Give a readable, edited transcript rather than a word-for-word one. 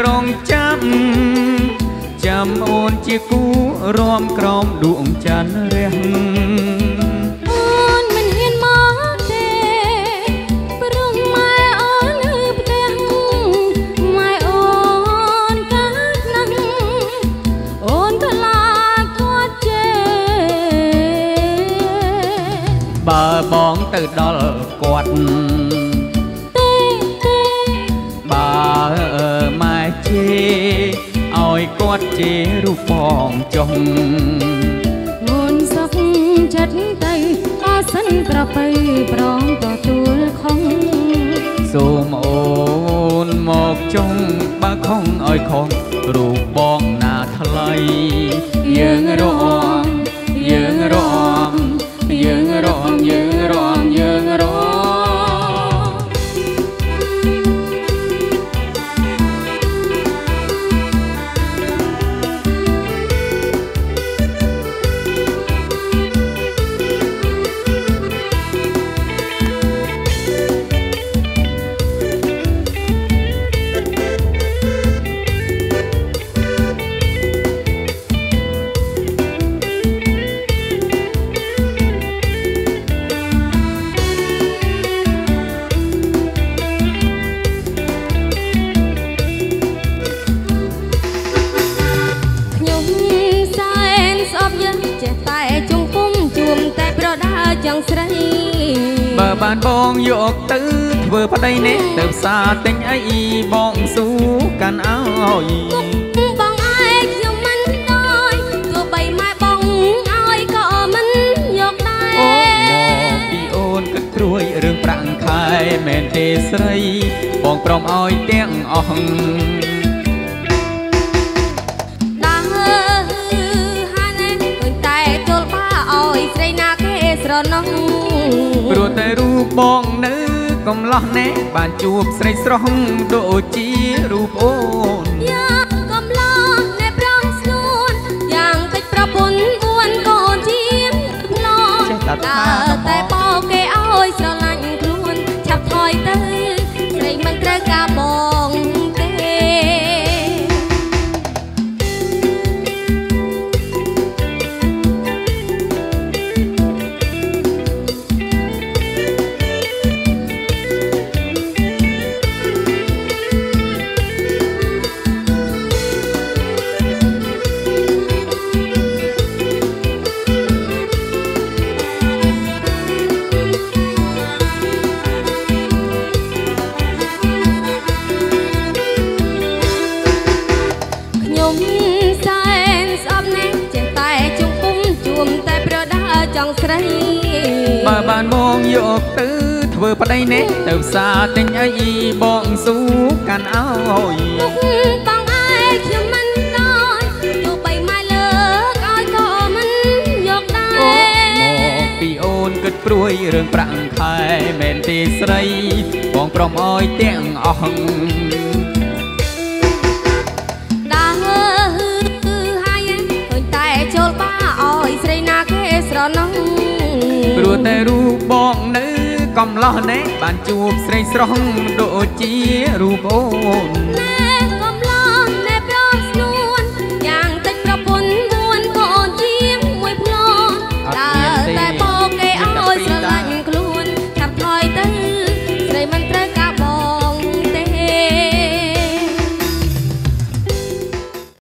រងចាំអូនជាគូរំក្រោមដួងច័ន្ទរះអូនមិនហ៊ានមកទេព្រោះម៉ែអូននៅផ្ទះម៉ែអូនកាត់ណាស់អូនខ្លាចគាត់ជេរបើបងទៅដល់គាត់បើម៉ែជេឲ្យគាត់ជារូបបងចុងងូនសុខចិត្តទៅបើសិនប្រពៃព្រមទទួលខំសូមអូនមកចុងបើខំឲ្យខំរូបបងណាថ្លៃយើងរំស្រីបើបានបងយកទៅធ្វើប្តីនេះទៅផ្សារទិញអីបងស៊ូកាន់ឲ្យបងឯងខ្ញុំមិនដោយទោះបីម៉ែបងឲ្យក៏មិនយកដែរអូមកពីអូនគិតព្រួយរឿងប្រាក់ខែមែនទេស្រីបងព្រមឲ្យទាំងអស់ព្រោះតែរូបបងនៅកំឡោះណែបានជួបស្រីស្រស់ដូចជារូបអូនយ៉ាងកំឡោះណែប្រងស្នួនយ៉ាងតិចប្រពន្ធ4កូនជាឡោះតែបោគេឲ្យស្រឡាញ់ខ្លួនឆាប់ថយទៅស្រីមិនត្រូវការបងស្រីបើបានបងយកទៅធ្វើប្តីនេះទៅផ្សារទិញអីបងស៊ូកាន់ឲ្យបងឯងខ្ញុំមិនដោយទោះបីម៉ែលើកឲ្យក៏មិនយកដែរមកពីអូនគិតព្រួយរឿងប្រាក់ខែមែនទេស្រីបងព្រមឲ្យទាំងអស់ព្រោះតែរូបបងនៅកំឡោះណែបានជួបស្រីស្រស់ដូចជារូបអូន